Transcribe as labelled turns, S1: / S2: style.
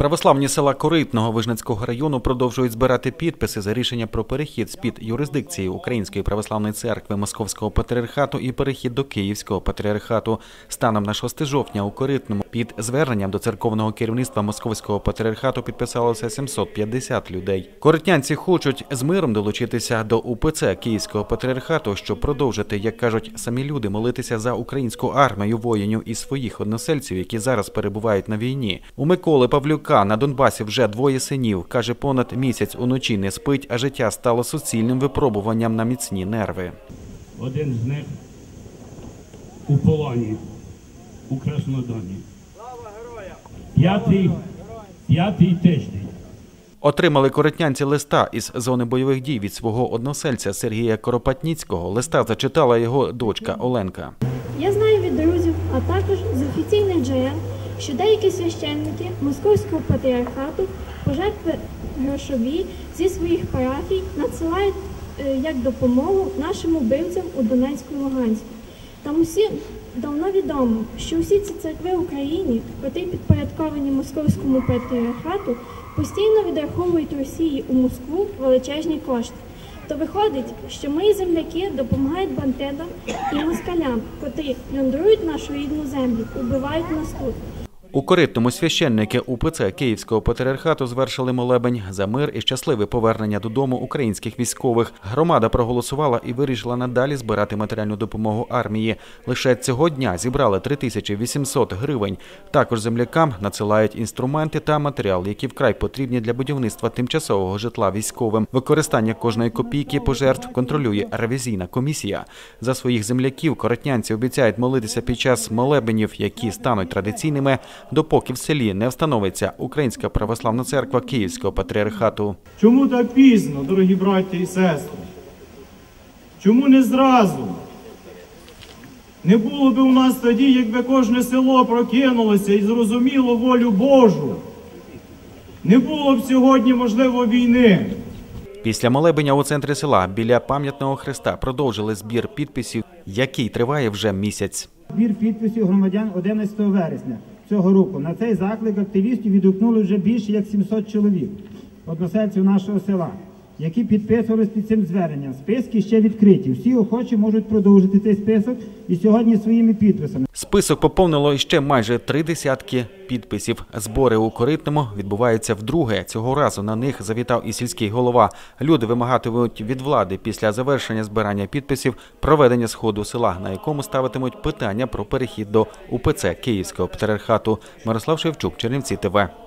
S1: Православні села Коритного Вижницького району продовжують збирати підписи за рішення про перехід з-під юрисдикції Української Православної Церкви Московського Патріархату і перехід до Київського Патріархату. Станом на 6 жовтня у Коритному під зверненням до церковного керівництва Московського Патріархату підписалося 750 людей. Коритнянці хочуть з миром долучитися до УПЦ Київського Патріархату, щоб продовжити, як кажуть самі люди, молитися за українську армію воїнів і своїх односельців, які зараз перебувають на війні. У Миколи Павлюка на Донбасі вже 2 синів. Каже, понад місяць уночі не спить, а життя стало суцільним випробуванням на міцні нерви.
S2: Один з них у полоні, у Краснодоні. П'ятий тиждень.
S1: Отримали коритнянці листа із зони бойових дій від свого односельця Сергія Коропатніцького. Листа зачитала його дочка Оленка.
S3: Я знаю від друзів, а також з офіційних джерел, що деякі священники Московського патріархату пожертви грошові зі своїх парафій надсилають як допомогу нашим убивцям у Донецьку і Луганську. Там усім давно відомо, що усі ці церкви в Україні, котрі підпорядковані Московському патріархату, постійно відраховують Росії у Москву величезні кошти. То виходить, що мої земляки допомагають бандитам і москалям, котрі плюндрують нашу рідну землю, убивають нас тут.
S1: У Коритному священники УПЦ Київського Патріархату звершили молебень за мир і щасливе повернення додому українських військових. Громада проголосувала і вирішила надалі збирати матеріальну допомогу армії. Лише цього дня зібрали 3800 гривень. Також землякам надсилають інструменти та матеріал, які вкрай потрібні для будівництва тимчасового житла військовим. Використання кожної копійки пожертв контролює ревізійна комісія. За своїх земляків коритнянці обіцяють молитися під час молебенів, які стануть традиційними, допоки в селі не встановиться Українська Православна Церква Київського Патріархату.
S4: Чому так пізно, дорогі браття і сестри? Чому не зразу? Не було б у нас тоді, якби кожне село прокинулося і зрозуміло волю Божу. Не було б сьогодні, можливо, війни.
S1: Після молебеня у центрі села біля пам'ятного хреста продовжили збір підписів, який триває вже місяць.
S5: Збір підписів громадян 11 вересня цього року. На цей заклик активістів відгукнули вже більше як 700 чоловік, односельців нашого села, які підписувалися під цим зверненням. Списки ще відкриті. Всі охочі можуть продовжити цей список і сьогодні своїми підписами.
S1: Список поповнило ще майже 30 підписів. Збори у Коритному відбуваються вдруге. Цього разу на них завітав і сільський голова. Люди вимагатимуть від влади після завершення збирання підписів проведення сходу села, на якому ставитимуть питання про перехід до УПЦ Київського Патріархату. Мирослав Шевчук, Чернівці ТВ.